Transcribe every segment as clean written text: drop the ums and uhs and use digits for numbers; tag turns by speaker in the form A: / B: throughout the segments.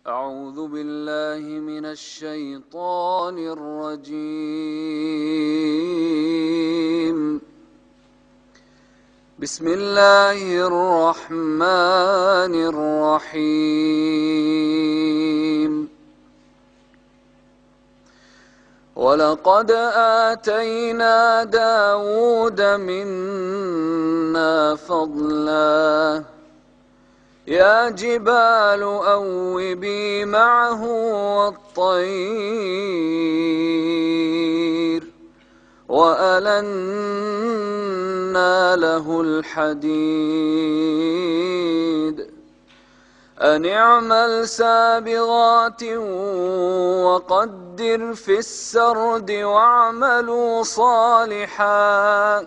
A: أعوذ بالله من الشيطان الرجيم. بسم الله الرحمن الرحيم. ولقد آتينا داود منا فضلا يا جبال أوبي معه والطير وألنا له الحديد أن اعمل سابغات وقدر في السرد واعملوا صالحا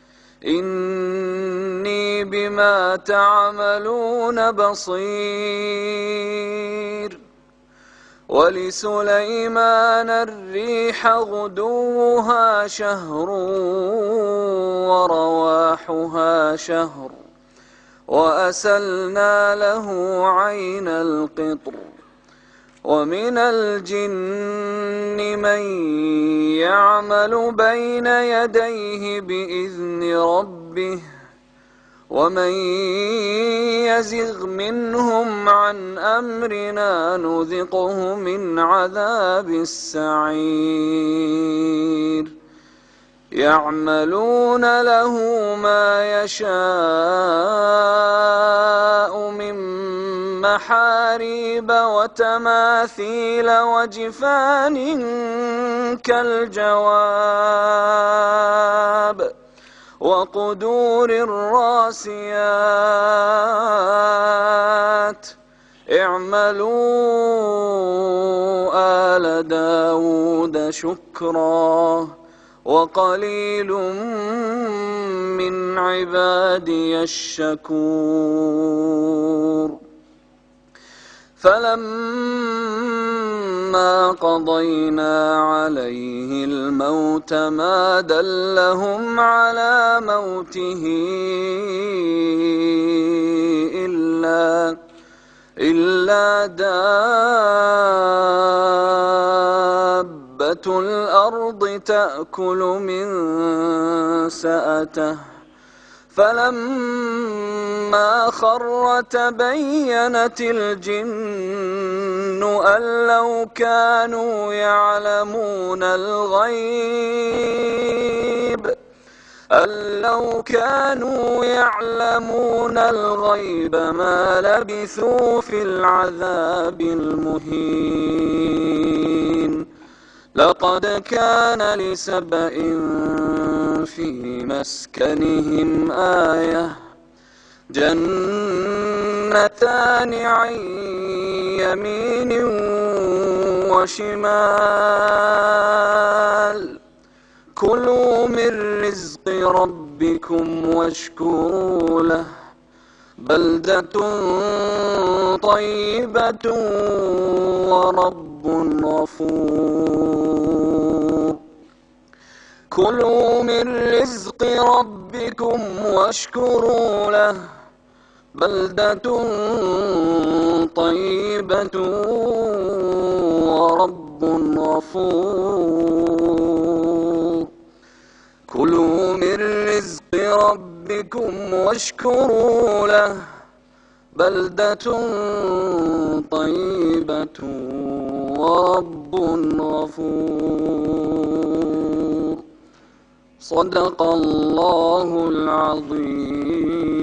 A: إني بما تعملون بصير. ولسليمان الريح غدوها شهر ورواحها شهر وأسلنا له عين القطر. ومن الجن من يعمل بين يديه بإذن ربه ومن يزغ منهم عن أمرنا نذقه من عذاب السعير. يعملون له ما يشاء من محاريب وتماثيل وجفان كالجواب وقدور الراسيات. اعملوا آل داود شكرا وقليل من عبادي الشكور. فلما قضينا عليه الموت ما دلهم على موته إلا دابة الأرض تأكل من سأته فلما خر تبينت الجن أن لو كانوا يعلمون الغيب ما لبثوا في العذاب المهين. لقد كان لسبإ في مسكنهم آية جنتان عن يمين وشمال كلوا من رزق ربكم واشكروا له بلدة طيبة ورب غفور. كلوا من رزق ربكم واشكروا له بلدة طيبة ورب غفور. كلوا من رزق ربكم واشكروا له بلدة طيبة ورب غفور. صدق الله العظيم.